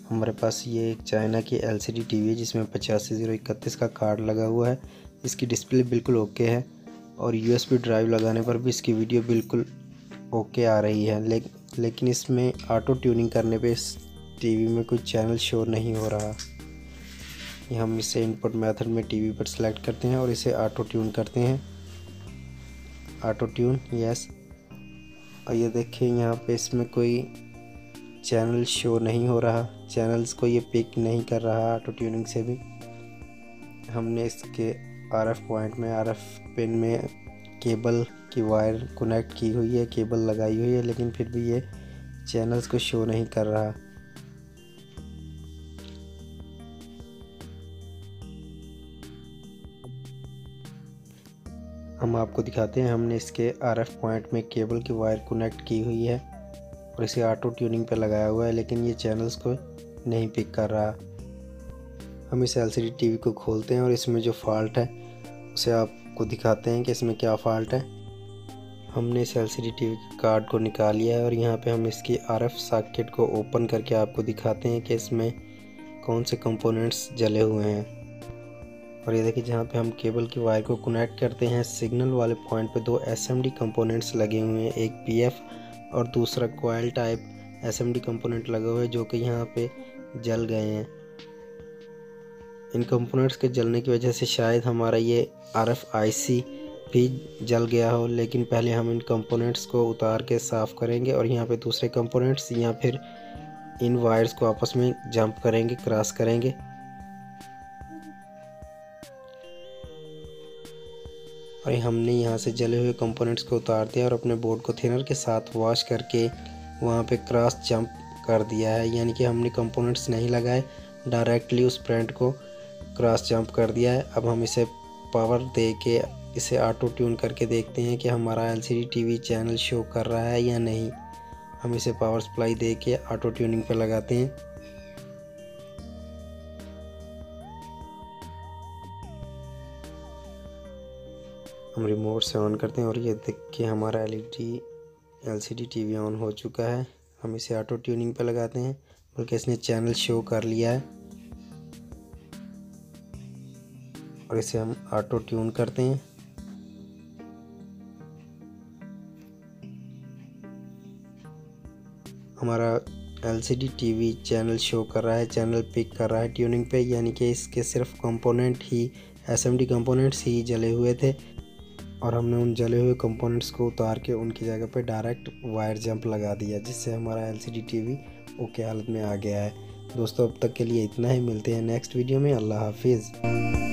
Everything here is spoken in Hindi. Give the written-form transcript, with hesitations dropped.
हमारे पास ये एक चाइना की LCD टीवी है जिसमें 850131 का कार्ड लगा हुआ है। इसकी डिस्प्ले बिल्कुल ओके है और USB ड्राइव लगाने पर भी इसकी वीडियो बिल्कुल ओके आ रही है। लेकिन इसमें ऑटो ट्यूनिंग करने पे इस टीवी में कोई चैनल शो नहीं हो रहा। ये हम इसे इनपुट मेथड में टीवी पर सेलेक्ट करते हैं और इसे ऑटो ट्यून करते हैं। ऑटो ट्यून यस, और ये देखिए यहाँ पे इसमें कोई चैनल शो नहीं हो रहा, चैनल्स को ये पिक नहीं कर रहा ऑटो ट्यूनिंग से भी। हमने इसके RF पॉइंट में RF पिन में केबल की वायर कनेक्ट की हुई है, केबल लगाई हुई है, लेकिन फिर भी ये चैनल्स को शो नहीं कर रहा। हम आपको दिखाते हैं, हमने इसके RF पॉइंट में केबल की वायर कनेक्ट की हुई है और इसे ऑटो ट्यूनिंग पे लगाया हुआ है, लेकिन ये चैनल्स को नहीं पिक कर रहा। हम इस LCD टीवी को खोलते हैं और इसमें जो फॉल्ट है उसे आपको दिखाते हैं कि इसमें क्या फॉल्ट है। हमने इस LCD टीवी के कार्ड को निकाल लिया है और यहाँ पे हम इसकी RF सॉकेट को ओपन करके आपको दिखाते हैं कि इसमें कौन से कंपोनेंट्स जले हुए हैं। और ये देखिए, जहाँ पे हम केबल की वायर को कनेक्ट करते हैं, सिग्नल वाले पॉइंट पे 2 SMD कंपोनेंट्स लगे हुए हैं, एक PF और दूसरा कॉइल टाइप SMD कंपोनेंट लगा हुआ है जो कि यहाँ पे जल गए हैं। इन कंपोनेंट्स के जलने की वजह से शायद हमारा ये RFIC भी जल गया हो, लेकिन पहले हम इन कंपोनेंट्स को उतार के साफ़ करेंगे और यहाँ पे दूसरे कंपोनेंट्स या फिर इन वायर्स को आपस में जंप करेंगे, क्रॉस करेंगे। और हमने यहाँ से जले हुए कंपोनेंट्स को उतार दिया और अपने बोर्ड को थिनर के साथ वॉश करके वहाँ पे क्रॉस जंप कर दिया है, यानी कि हमने कंपोनेंट्स नहीं लगाए, डायरेक्टली उस प्रिंट को क्रॉस जंप कर दिया है। अब हम इसे पावर दे के इसे ऑटो ट्यून करके देखते हैं कि हमारा LCD टीवी चैनल शो कर रहा है या नहीं। हम इसे पावर सप्लाई दे के ऑटो ट्यूनिंग पर लगाते हैं। हम रिमोट से ऑन करते हैं और ये देखिए हमारा LCD टीवी ऑन हो चुका है। हम इसे ऑटो ट्यूनिंग पे लगाते हैं, बल्कि इसने चैनल शो कर लिया है और इसे हम ऑटो ट्यून करते हैं। हमारा LCD टीवी चैनल शो कर रहा है, चैनल पिक कर रहा है ट्यूनिंग पे, यानी कि इसके सिर्फ कंपोनेंट ही SMD कंपोनेंट्स ही जले हुए थे और हमने उन जले हुए कंपोनेंट्स को उतार के उनकी जगह पे डायरेक्ट वायर जंप लगा दिया, जिससे हमारा LCD टीवी ओके हालत में आ गया है। दोस्तों, अब तक के लिए इतना ही, मिलते हैं नेक्स्ट वीडियो में। अल्लाह हाफिज़।